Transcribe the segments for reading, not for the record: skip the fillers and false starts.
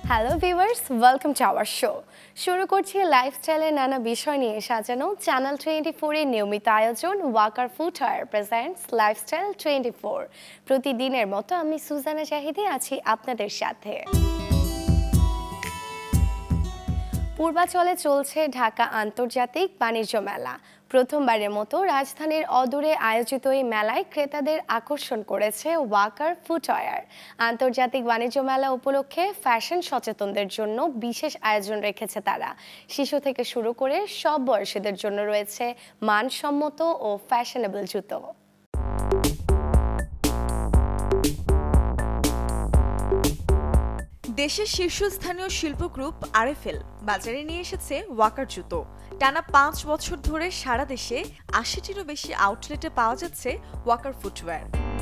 Hello viewers, welcome to our show. শুরু করছি লাইফস্টাইলের নানা বিষয় নিয়ে সাজানো চ্যানেল 24 এর নিয়মিত আয়োজন ওয়াকার ফুটওয়্যার প্রেজেন্টস লাইফস্টাইল 24। প্রতিদিনের মতো আমি সুজানা জাহিদি আছি আপনাদের সাথে। পূর্বাচলে চলছে ঢাকা আন্তর্জাতিক বাণিজ্য মেলা। প্রথমবারের মতো রাজধানীর অদূরে আয়োজিত এই মেলায় ক্রেতাদের আকর্ষণ করেছে ওয়াকার ফুটওয়্যার। আন্তর্জাতিক বাণিজ্য মেলা উপলক্ষে ফ্যাশন সচেতনদের জন্য বিশেষ আয়োজন রেখেছে তারা। শিশু থেকে শুরু করে সব বয়সীদের জন্য রয়েছে মানসম্মত ও ফ্যাশনেবল জুতো। দেশের শীর্ষস্থানীয় শিল্প গ্রুপ আরএফএল বাজারে নিয়ে এসেছে ওয়াকার জুতো। টানা ৫ বছর ধরে সারা দেশে ৮০টিরও বেশি আউটলেটে পাওয়া যাচ্ছে ওয়াকার ফুটওয়্যার।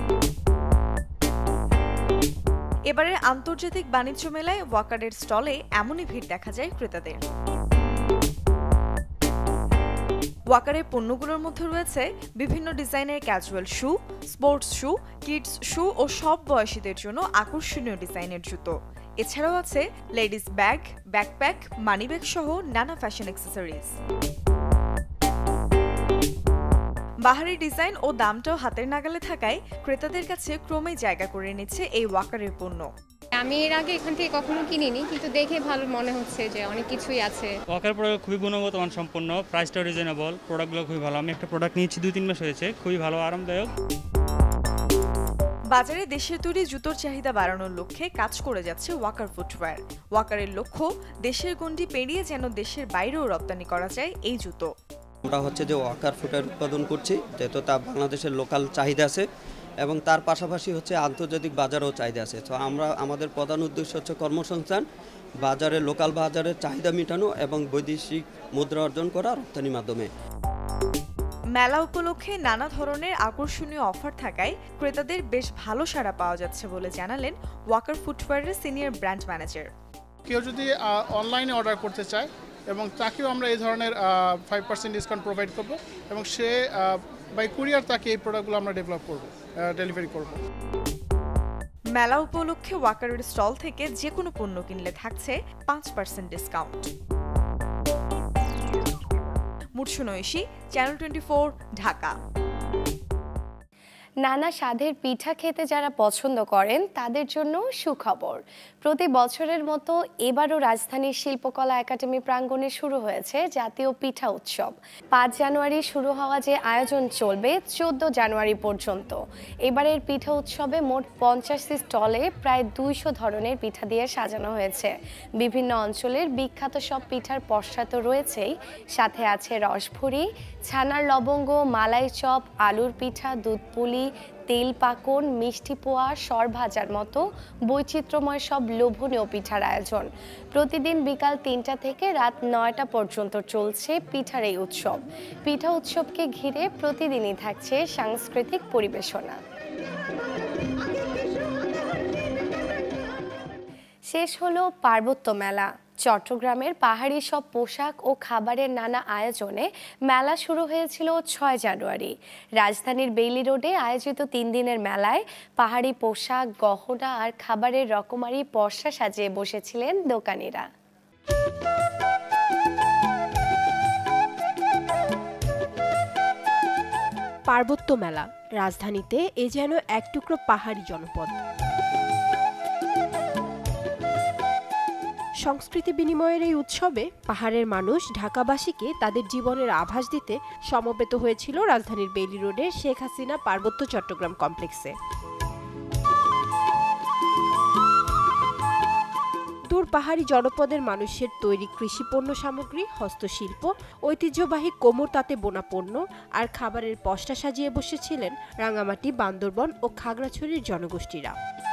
এবারের আন্তর্জাতিক বাণিজ্য মেলায় ওয়াকারের স্টলে এমনই ভিড় দেখা যায় ক্রেতাদের। ওয়াকারের পণ্যগুলোর মধ্যে রয়েছে বিভিন্ন ডিজাইনের casual shoe, sports shoe, kids shoe ও সব বয়সীদের জন্য আকর্ষণীয় ডিজাইনের জুতো। এছাড়াও আছে লেডিস ব্যাগ, ব্যাকপ্যাক, মানিব্যাগ সহ নানা ফ্যাশন অ্যাক্সেসরিজ। বাহারি ডিজাইন ও দামটাও হাতের নাগালে থাকায় ক্রেতাদের কাছে ক্রমেই জায়গা করে নিচ্ছে এই ওয়াকারের পণ্য। আমি এর আগে এখান থেকে কখনো কিনিনি, কিন্তু দেখে ভালো মনে হচ্ছে যে অনেক কিছুই আছে। ওয়াকার প্রোডাক্ট খুবই গুণগত মান সম্পন্ন, প্রাইসটাও রিজনেবল, প্রোডাক্টগুলো খুবই ভালো। আমি একটা প্রোডাক্ট নিয়েছি 2-3 মাস হয়েছে, খুবই ভালো, আরামদায়ক। বাজারে দেশের তৈরি জুতোর চাহিদা বাড়ানোর লক্ষ্যে কাজ করে যাচ্ছে ওয়াকার ফুটওয়্যার। ওয়াকারের লক্ষ্য দেশের গণ্ডি পেরিয়ে যেন দেশের বাইরেও রপ্তানি করা যায় এই জুতো। আমরা হচ্ছে যে ওয়াকার ফুটওয়্যার উৎপাদন করছি, যেহেতু তা বাংলাদেশের লোকাল চাহিদা আছে এবং তার পাশাপাশি হচ্ছে আন্তর্জাতিক বাজারেও চাহিদা আছে। তো আমাদের প্রধান উদ্দেশ্য হচ্ছে কর্মসংস্থান, বাজারে লোকাল বাজারের চাহিদা মেটানো এবং বৈদেশিক মুদ্রা অর্জন করা রপ্তানির মাধ্যমে। মেলা উপলক্ষে নানা ধরনের আকর্ষণীয় অফার থাকায় ক্রেতাদের বেশ ভালো সাড়া পাওয়া যাচ্ছে বলে জানালেন ওয়াকার ফুটওয়্যারের সিনিয়র ব্র্যান্ড ম্যানেজার। কেউ যদি অনলাইনে অর্ডার করতে চায় এবং তাকেও আমরা এই ধরনের 5% ডিসকাউন্ট প্রোভাইড করব এবং সে বাই কুরিয়ার তাকে এই প্রোডাক্টগুলো আমরা ডেলিভারি করব। মেলা উপলক্ষে ওয়াকারের স্টল থেকে যে কোনো পণ্য কিনলে থাকছে 5% ডিসকাউন্ট। মুর্শনৈশী, চ্যানেল 24, ঢাকা। নানা স্বাদের পিঠা খেতে যারা পছন্দ করেন তাদের জন্য সুখবর। প্রতি বছরের মতো এবারও রাজধানীর শিল্পকলা একাডেমি প্রাঙ্গণে শুরু হয়েছে জাতীয় পিঠা উৎসব। 5 জানুয়ারি শুরু হওয়া যে আয়োজন চলবে 14 জানুয়ারি পর্যন্ত। এবারের পিঠা উৎসবে মোট 50টি স্টলে প্রায় 200 ধরনের পিঠা দিয়ে সাজানো হয়েছে। বিভিন্ন অঞ্চলের বিখ্যাত সব পিঠার পসরা তো রয়েছেই, সাথে আছে রসভুরি, ছানার লবঙ্গ, মালাই চপ, আলুর পিঠা, দুধ পুলি, তেল পাকন, মিষ্টি পোয়া, সরভাজার মতো বৈচিত্র্যময় সব লোভনীয় পিঠার আয়োজন। প্রতিদিন বিকাল 3টা থেকে রাত 9টা পর্যন্ত চলছে পিঠার এই উৎসব। পিঠা উৎসবকে ঘিরে প্রতিদিনই থাকছে সাংস্কৃতিক পরিবেশনা। শেষ হলো পার্বত্য মেলা। চট্টগ্রামের পাহাড়ি সব পোশাক ও খাবারের নানা আয়োজনে মেলা শুরু হয়েছিল 6 জানুয়ারি। রাজধানীর বেইলি রোডে আয়োজিত 3 দিনের মেলায় পাহাড়ি পোশাক, গহনা আর খাবারের রকমারি পসরা সাজিয়ে বসেছিলেন দোকানিরা। পার্বত্য মেলা রাজধানীতে এ যেন এক টুকরো পাহাড়ি জনপদ। সংস্কৃতি বিনিময়ের এই উৎসবে পাহাড়ের মানুষ ঢাকাবাসীকে তাদের জীবনের আভাস দিতে সমবেত হয়েছিল রাজধানীর বেইলি রোডের শেখ হাসিনা পার্বত্য চট্টগ্রাম কমপ্লেক্সে। দূর পাহাড়ি জনপদের মানুষের তৈরি কৃষি পণ্য সামগ্রী, হস্তশিল্প, ঐতিহ্যবাহী কোমর তাঁতে বোনা পণ্য আর খাবারের পসরা সাজিয়ে বসেছিলেন রাঙামাটি, বান্দরবন ও খাগড়াছড়ির জনগোষ্ঠীরা।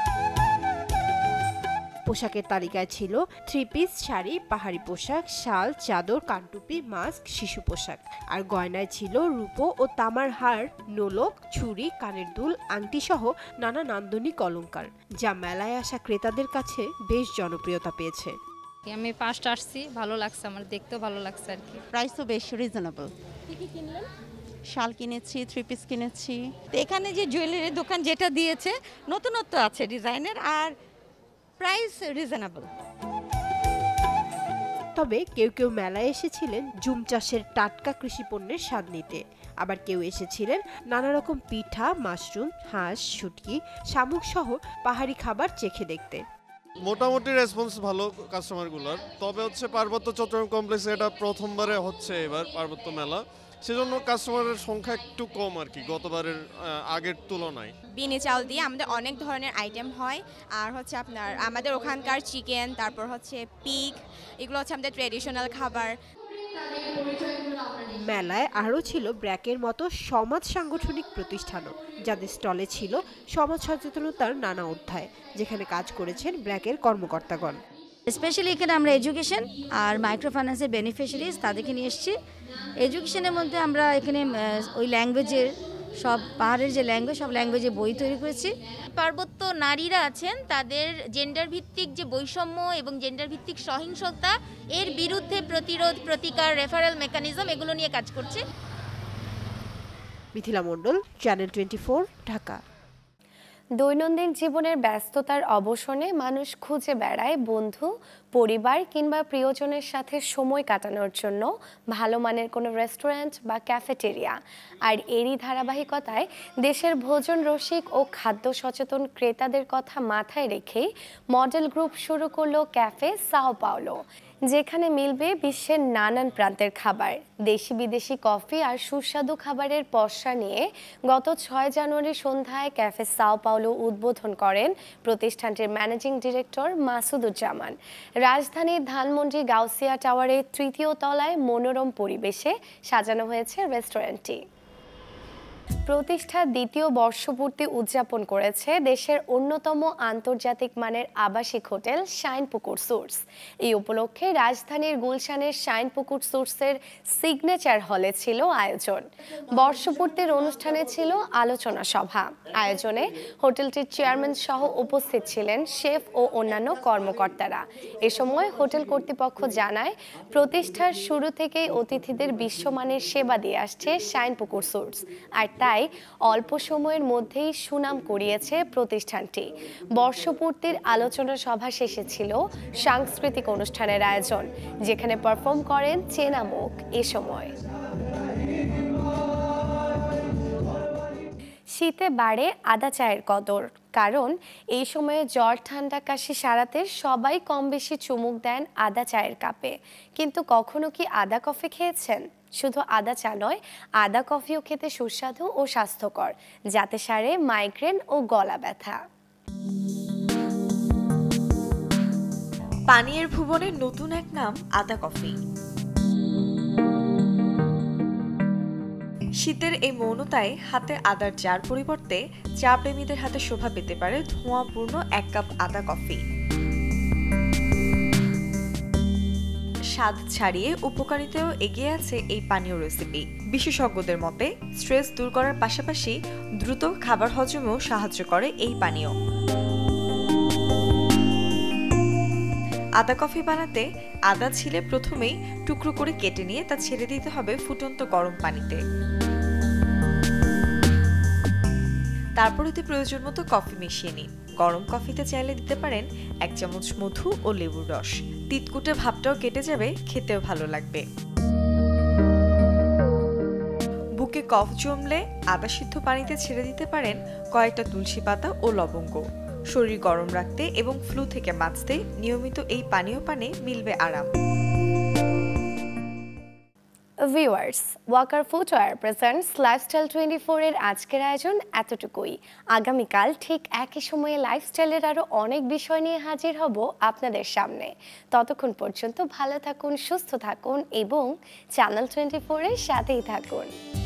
পোশাকের তালিকায় ছিল 3 পিস শাড়ি, পাহাড়ি পোশাক, শাল, চাদর, কানটুপি, মাস্ক, শিশু পোশাক। আর গয়নায় ছিল রূপো ও তামার হার, নোলক, ছুরি, কানের দুল, আংটি সহ নানা নান্দনিক অলংকার, যা মেলায় আসা ক্রেতাদের কাছে বেশ জনপ্রিয়তা পেয়েছে। আমি ফার্স্ট আসছি, ভালো লাগছে, আমার দেখতেও ভালো লাগছে আর কি। প্রাইসও বেশ রিজনেবল। কি কিনলেন? শাল কিনেছি, 3 পিস কিনেছি। এখানে যে জুয়েলারি দোকান যেটা দিয়েছে নতুনত্ব আছে ডিজাইনের, আর প্রাইস রিজনেবল। তবে কেউ কেউ মেলায় এসেছিলেন জুম চাষের টাটকা কৃষি পণ্যের স্বাদ নিতে, আবার কেউ এসেছিলেন নানা রকম পিঠা, মাশরুম, হাঁস, শুটকি, শামুক সহ পাহাড়ি খাবার চেখে দেখতে। মোটামুটি রেসপন্স ভালো কাস্টমারগুলোর। তবে হচ্ছে পার্বত্য চট্টগ্রাম কমপ্লেক্সে এটা প্রথমবারে হচ্ছে এবার পার্বত্য মেলা, সেজন্য কাস্টমারের সংখ্যা একটু কম আর কি গতবারের আগের তুলনায়। বিনি চাল দিয়ে আমাদের অনেক ধরনের আইটেম হয়, আর হচ্ছে আপনার আমাদের ওখানকার চিকেন, তারপর হচ্ছে পিগ, এগুলো হচ্ছে আমাদের ট্রেডিশনাল খাবার। মেলায় আরও ছিল ব্র্যাকের মতো সমাজ সাংগঠনিক প্রতিষ্ঠানও, যাদের স্টলে ছিল সমাজ সচেতনতার নানা অধ্যায়, যেখানে কাজ করেছেন ব্র্যাকের কর্মকর্তাগণ। স্পেশালি এখানে আমরা এডুকেশন আর মাইক্রো ফাইন্যান্সের বেনিফিশিয়ারিজ তাদেরকে নিয়ে এসেছি। এডুকেশনের মধ্যে আমরা এখানে ওই ল্যাঙ্গুয়েজের সব পাহাড়ের যে ল্যাঙ্গুয়েজ, সব ল্যাঙ্গুয়েজে বই তৈরি করেছি। পার্বত্য নারীরা আছেন, তাদের জেন্ডার ভিত্তিক যে বৈষম্য এবং জেন্ডার ভিত্তিক সহিংসতা, এর বিরুদ্ধে প্রতিরোধ, প্রতিকার, রেফারেল মেকানিজম, এগুলো নিয়ে কাজ করছে। মিথিলা মণ্ডল, চ্যানেল 24, ঢাকা। দৈনন্দিন জীবনের ব্যস্ততার অবসানে মানুষ খুঁজে বেড়ায় বন্ধু, পরিবার কিংবা প্রিয়জনের সাথে সময় কাটানোর জন্য ভালো মানের কোনো রেস্টুরেন্ট বা ক্যাফেটেরিয়া। আর এরই ধারাবাহিকতায় দেশের ভোজন রসিক ও খাদ্য সচেতন ক্রেতাদের কথা মাথায় রেখেই মডেল গ্রুপ শুরু করলো ক্যাফে সাও পাওলো, যেখানে মিলবে বিশ্বের নানান প্রান্তের খাবার, দেশি বিদেশি কফি আর সুস্বাদু খাবারের পসরা নিয়ে গত 6 জানুয়ারি সন্ধ্যায় ক্যাফে সাও পাওলো উদ্বোধন করেন প্রতিষ্ঠানটির ম্যানেজিং ডিরেক্টর মাসুদুজ্জামান। রাজধানীর ধানমন্ডি গাউসিয়া টাওয়ারের 3য় তলায় মনোরম পরিবেশে সাজানো হয়েছে রেস্টুরেন্টটি। প্রতিষ্ঠার 2য় বর্ষপূর্তি উদযাপন করেছে দেশের অন্যতম আন্তর্জাতিক মানের আবাসিক হোটেল শাইনপুকুর সুটস। এই উপলক্ষে রাজধানীর গুলশানের শাইনপুকুর সুটসের সিগনেচার হলে ছিল আয়োজন। বর্ষপূর্তির অনুষ্ঠানে ছিল আলোচনা সভা। আয়োজনে হোটেলটির চেয়ারম্যান সহ উপস্থিত ছিলেন শেফ ও অন্যান্য কর্মকর্তারা। এ সময় হোটেল কর্তৃপক্ষ জানায়, প্রতিষ্ঠার শুরু থেকেই অতিথিদের বিশ্বমানের সেবা দিয়ে আসছে শাইনপুকুর সুটস, আর তাই অল্প সময়ের মধ্যেই সুনাম কুড়িয়েছে প্রতিষ্ঠানটি। বর্ষপূর্তির আলোচনা সভা শেষে ছিল সাংস্কৃতিক অনুষ্ঠানের আয়োজন, যেখানে পারফর্ম করেন চেনা মুখ। এ সময় শীতে বাড়ে আদা চায়ের কদর, কারণ এই সময়ে জ্বর, ঠান্ডা, কাশি সারাতে সবাই কম বেশি চুমুক দেন আদা চায়ের কাপে। কিন্তু কখনো কি আদা কফি খেয়েছেন? শুধু আদা চা নয়, আদা কফিও খেতে সুস্বাদু ও স্বাস্থ্যকর, যাতে সারে মাইগ্রেন ও গলা ব্যথা। পানীয়ের ভুবনের নতুন এক নাম আদা কফি। শীতের এই মৌনতায় হাতে আদার চার পরিবর্তে চা প্রেমীদের হাতে শোভা পেতে পারে ধোঁয়াপূর্ণ 1 কাপ আদা কফি। স্বাদ ছাড়িয়ে উপকারিতাও এগিয়ে আছে এই পানীয় রেসিপি। বিশেষজ্ঞদের মতে স্ট্রেস দূর করার পাশাপাশি দ্রুত খাবার হজমেও সাহায্য করে এই পানীয়। আদা কফি বানাতে আদা ছিলে প্রথমেই টুকরো করে কেটে নিয়ে তা ছেড়ে দিতে হবে ফুটন্ত গরম পানিতে। তারপর এতে প্রয়োজন মতো কফি মিশিয়ে নিন। গরম কফিতে চাইলে দিতে পারেন 1 চামচ মধু ও লেবুর রস। তিতকুটে ভাবটাও কেটে যাবে, খেতেও ভালো লাগবে। বুকে কফ জমলে আদা সিদ্ধ পানিতে ছেড়ে দিতে পারেন কয়েকটা তুলসী পাতা ও লবঙ্গ। শরীর গরম রাখতে এবং ফ্লু থেকে বাঁচতে নিয়মিত এই পানীয় পানে মিলবে আরাম। Viewers, Walker footwear presents lifestyle 24 এর আজকের আয়োজন এতটুকুই। আগামীকাল ঠিক একই সময়ে লাইফস্টাইলের আরো অনেক বিষয় নিয়ে হাজির হব আপনাদের সামনে। ততক্ষণ পর্যন্ত ভালো থাকুন, সুস্থ থাকুন এবং চ্যানেল 24 এর সাথেই থাকুন।